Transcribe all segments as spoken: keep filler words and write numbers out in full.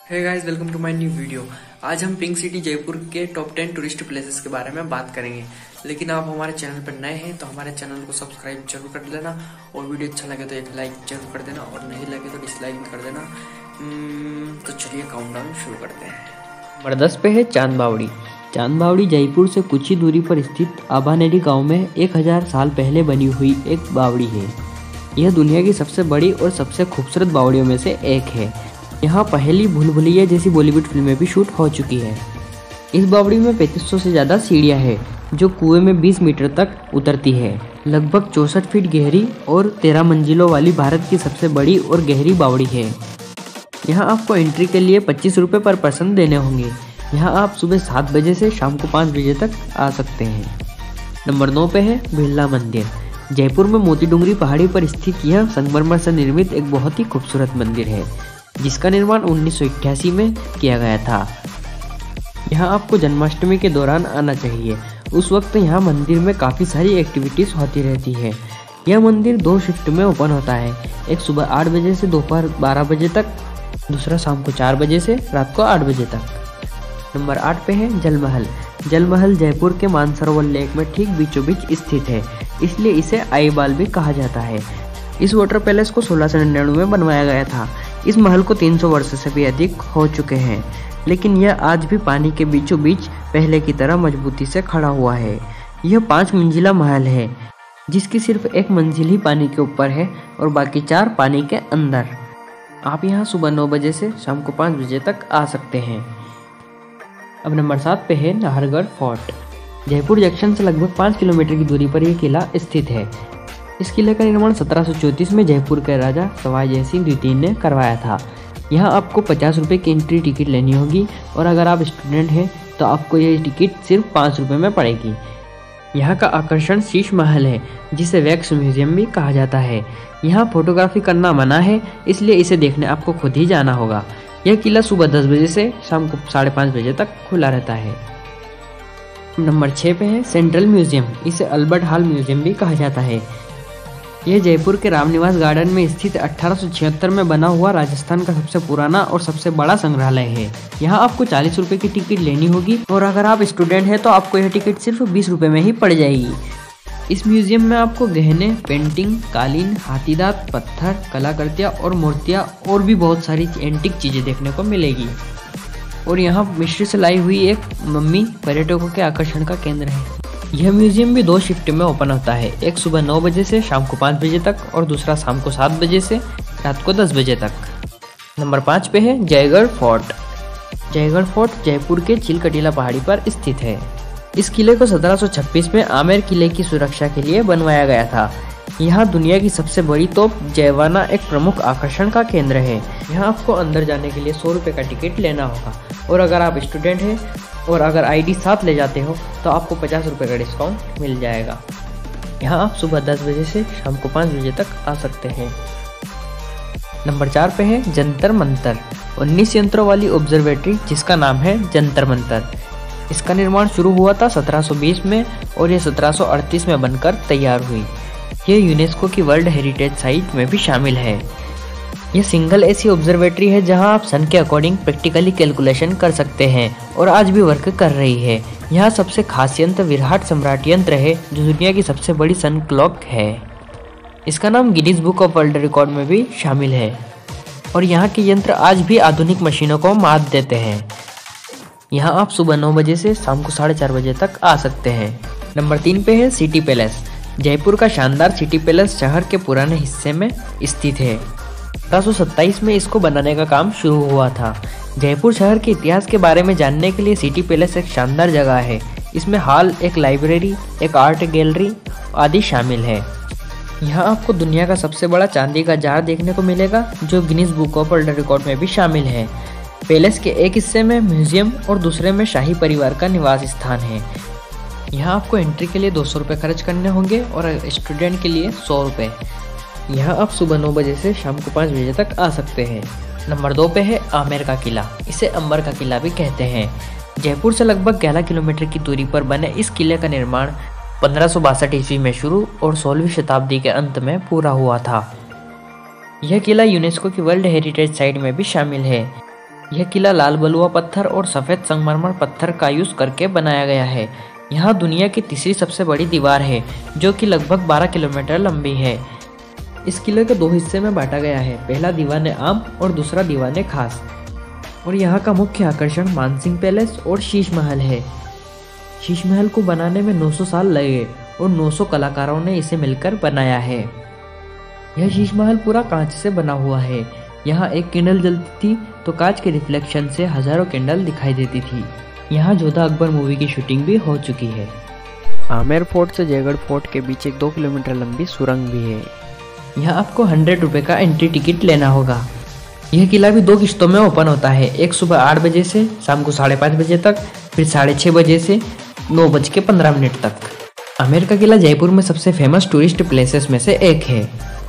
Hey guys, welcome to my new video. आज हम pink city Jaipur के टॉप टेन टूरिस्ट प्लेसेस के बारे में बात करेंगे। लेकिन आप हमारे चैनल पर नए हैं तो हमारे चैनल को सब्सक्राइब जरूर कर लेना और वीडियो अच्छा लगे तो एक लाइक जरूर कर देना और नहीं लगे तो डिसलाइक भी कर देना। तो चलिए काउंटडाउन शुरू करते हैं। नंबर दस पे है चांद बावड़ी। चांद बावड़ी जयपुर से कुछ ही दूरी पर स्थित आभानेरी गांव में एक हजार साल पहले बनी हुई एक बावड़ी है। यह दुनिया की सबसे बड़ी और सबसे खूबसूरत बावड़ियों में से एक है। यहाँ पहली भूल भुलैया जैसी बॉलीवुड फिल्में भी शूट हो चुकी है। इस बावड़ी में पैंतीस सौ से ज़्यादा सीढ़ियाँ हैं जो कुएं में बीस मीटर तक उतरती है। लगभग चौसठ फीट गहरी और तेरह मंजिलों वाली भारत की सबसे बड़ी और गहरी बावड़ी है। यहाँ आपको एंट्री के लिए पच्चीस रुपये पर पर्सन देने होंगे। यहाँ आप सुबह सात बजे से शाम को पाँच बजे तक आ सकते हैं। नंबर नौ पे है बिरला मंदिर। जयपुर में मोती डूंगरी पहाड़ी पर स्थित यह संगमरमर से निर्मित एक बहुत ही खूबसूरत मंदिर है जिसका निर्माण उन्नीस सौ इक्यासी में किया गया था। यहाँ आपको जन्माष्टमी के दौरान आना चाहिए। उस वक्त यहाँ मंदिर में काफ़ी सारी एक्टिविटीज़ होती रहती है। यह मंदिर दो शिफ्ट में ओपन होता है, एक सुबह आठ बजे से दोपहर बारह बजे तक, दूसरा शाम को चार बजे से रात को आठ बजे तक। नंबर आठ पे है जल महल। जल महल जयपुर के मानसरोवर लेक में ठीक बीचों बीच स्थित है, इसलिए इसे आईबाल भी कहा जाता है। इस वाटर पैलेस को सोलह सौ निन्यानवे में बनवाया गया था। इस महल को तीन सौ वर्ष से भी अधिक हो चुके हैं, लेकिन यह आज भी पानी के बीचों बीच पहले की तरह मजबूती से खड़ा हुआ है। यह पाँच मंजिला महल है जिसकी सिर्फ एक मंजिल ही पानी के ऊपर है और बाकी चार पानी के अंदर। आप यहाँ सुबह नौ बजे से शाम को पाँच बजे तक आ सकते हैं। अब नंबर सात पे है नाहरगढ़ फोर्ट। जयपुर जंक्शन से लगभग पाँच किलोमीटर की दूरी पर यह किला स्थित है। इस किले का निर्माण सत्रह सौ चौंतीस में जयपुर के राजा सवाई जयसिंह द्वितीय ने करवाया था। यहाँ आपको पचास रुपये की एंट्री टिकट लेनी होगी और अगर आप स्टूडेंट हैं तो आपको यह टिकट सिर्फ पाँच रुपये में पड़ेगी। यहाँ का आकर्षण शीश महल है जिसे वैक्स म्यूजियम भी कहा जाता है। यहाँ फोटोग्राफी करना मना है, इसलिए इसे देखने आपको खुद ही जाना होगा। यह किला सुबह दस बजे से शाम को साढ़े पाँच बजे तक खुला रहता है। नंबर छः पे है सेंट्रल म्यूजियम। इसे अल्बर्ट हॉल म्यूजियम भी कहा जाता है। यह जयपुर के रामनिवास गार्डन में स्थित अठारह सौ छिहत्तर में बना हुआ राजस्थान का सबसे पुराना और सबसे बड़ा संग्रहालय है। यहाँ आपको चालीस रुपए की टिकट लेनी होगी और अगर आप स्टूडेंट हैं तो आपको यह टिकट सिर्फ बीस रुपए में ही पड़ जाएगी। इस म्यूजियम में आपको गहने, पेंटिंग, कालीन, हाथीदांत, पत्थर, कलाकृतियाँ और मूर्तियाँ और भी बहुत सारी एंटिक चीजें देखने को मिलेगी। और यहाँ मिस्र से लाई हुई एक मम्मी पर्यटकों के आकर्षण का केंद्र है। यह म्यूजियम भी दो शिफ्ट में ओपन होता है, एक सुबह नौ बजे से शाम को पाँच बजे तक और दूसरा शाम को सात बजे से रात को दस बजे तक। नंबर पाँच पे है जयगढ़ फोर्ट। जयगढ़ फोर्ट जयपुर के चिलकटीला पहाड़ी पर स्थित है। इस किले को सत्रह सौ छब्बीस में आमेर किले की सुरक्षा के लिए बनवाया गया था। यहाँ दुनिया की सबसे बड़ी तोप जयवाना एक प्रमुख आकर्षण का केंद्र है। यहाँ आपको अंदर जाने के लिए सौ रुपये का टिकट लेना होगा और अगर आप स्टूडेंट हैं और अगर आईडी साथ ले जाते हो तो आपको पचास रुपये का डिस्काउंट मिल जाएगा। यहाँ आप सुबह दस बजे से शाम को पाँच बजे तक आ सकते हैं। नंबर चार पे है जंतर मंतर। उन्नीस यंत्रों वाली ऑब्जर्वेटरी जिसका नाम है जंतर मंतर। इसका निर्माण शुरू हुआ था सत्रह सौ बीस में और ये सत्रह सौ अड़तीस में बनकर तैयार हुई। ये यूनेस्को की वर्ल्ड हेरिटेज साइट में भी शामिल है। यह सिंगल ऐसी ऑब्जर्वेटरी है जहां आप सन के अकॉर्डिंग प्रैक्टिकली कैलकुलेशन कर सकते हैं और आज भी वर्क कर रही है। यहाँ सबसे खास यंत्र विराट सम्राट यंत्र है जो दुनिया की सबसे बड़ी सन क्लॉक है। इसका नाम Guinness Book of World Record में भी शामिल है और यहाँ के यंत्र आज भी आधुनिक मशीनों को मात देते हैं। यहाँ आप सुबह नौ बजे से शाम को साढ़े चार बजे तक आ सकते हैं। नंबर तीन पे है सिटी पैलेस। जयपुर का शानदार सिटी पैलेस शहर के पुराने हिस्से में स्थित है। सत्रह सौ सत्ताईस में इसको बनाने का काम शुरू हुआ था। जयपुर शहर के इतिहास के बारे में जानने के लिए सिटी पैलेस एक शानदार जगह है। इसमें हॉल, एक लाइब्रेरी, एक आर्ट गैलरी आदि शामिल है। यहाँ आपको दुनिया का सबसे बड़ा चांदी का जार देखने को मिलेगा जो Guinness Book of World Record में भी शामिल है। पैलेस के एक हिस्से में म्यूजियम और दूसरे में शाही परिवार का निवास स्थान है। यहाँ आपको एंट्री के लिए दो सौ रुपये खर्च करने होंगे और स्टूडेंट के लिए सौ रुपये। यहाँ आप सुबह नौ बजे से शाम को पाँच बजे तक आ सकते हैं। नंबर दो पे है आमेर का किला। इसे अंबर का किला भी कहते हैं। जयपुर से लगभग ग्यारह किलोमीटर की दूरी पर बने इस किले का निर्माण पंद्रह सौ बासठ ईस्वी में शुरू और सोलहवीं शताब्दी के अंत में पूरा हुआ था। यह किला यूनेस्को की वर्ल्ड हेरिटेज साइट में भी शामिल है। यह किला लाल बलुआ पत्थर और सफ़ेद संगमरमर पत्थर का यूज करके बनाया गया है। यहाँ दुनिया की तीसरी सबसे बड़ी दीवार है जो कि लगभग बारह किलोमीटर लंबी है। इस किले को दो हिस्से में बांटा गया है, पहला दीवाने आम और दूसरा दीवाने खास। और यहाँ का मुख्य आकर्षण मानसिंह पैलेस और शीश महल है। शीश महल को बनाने में नौ सौ साल लगे और नौ सौ कलाकारों ने इसे मिलकर बनाया है। यह शीश महल पूरा कांच से बना हुआ है। यहाँ एक कैंडल जलती थी तो कांच के रिफ्लेक्शन से हजारों कैंडल दिखाई देती थी। यहाँ जोधा अकबर मूवी की शूटिंग भी हो चुकी है। आमेर फोर्ट से जयगढ़ फोर्ट के बीच एक दो किलोमीटर लंबी सुरंग भी है। यहाँ आपको हंड्रेड रुपये का एंट्री टिकट लेना होगा। यह किला भी दो किश्तों में ओपन होता है, एक सुबह आठ बजे से शाम को साढ़े पाँच बजे तक, फिर साढ़े छः बजे से नौ बज के पंद्रह मिनट तक। आमेर का किला जयपुर में सबसे फेमस टूरिस्ट प्लेसेस में से एक है।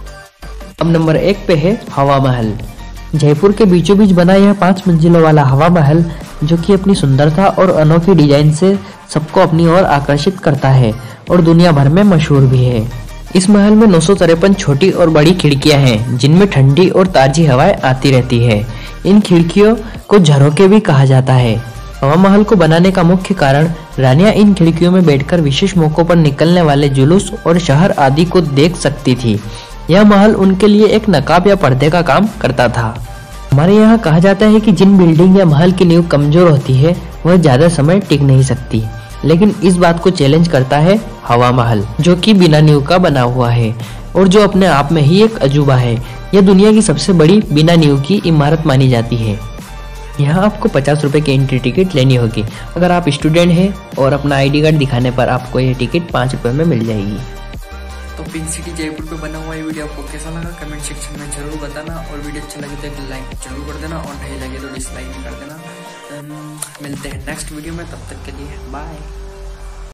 अब नंबर एक पे है हवा महल। जयपुर के बीचों बीच बना यह पाँच मंजिलों वाला हवा महल, जो कि अपनी सुंदरता और अनोखी डिजाइन से सबको अपनी ओर आकर्षित करता है और दुनिया भर में मशहूर भी है। इस महल में नौ सौ तिरपन छोटी और बड़ी खिड़कियां हैं जिनमें ठंडी और ताजी हवाएं आती रहती है। इन खिड़कियों को झरोखे भी कहा जाता है। हवा महल को बनाने का मुख्य कारण रानियां इन खिड़कियों में बैठकर विशेष मौकों पर निकलने वाले जुलूस और शहर आदि को देख सकती थी। यह महल उनके लिए एक नकाब या पर्दे का काम करता था। हमारे यहाँ कहा जाता है कि जिन बिल्डिंग या महल की नींव कमजोर होती है वह ज्यादा समय टिक नहीं सकती, लेकिन इस बात को चैलेंज करता है हवा महल, जो कि बिना नींव का बना हुआ है और जो अपने आप में ही एक अजूबा है। यह दुनिया की सबसे बड़ी बिना नींव की इमारत मानी जाती है। यहाँ आपको पचास रुपए की एंट्री टिकट लेनी होगी। अगर आप स्टूडेंट हैं और अपना आईडी कार्ड दिखाने पर आपको यह टिकट पाँच रुपए में मिल जाएगी। तो पिंक सिटी जयपुर पे बना हुआ ये वीडियो आपको कैसा लगा कमेंट सेक्शन में जरूर बताना, और वीडियो अच्छा लगे तो एक लाइक जरूर कर देना और नहीं लगे तो डिसलाइक भी कर देना। मिलते हैं नेक्स्ट वीडियो में, तब तक के लिए बाय।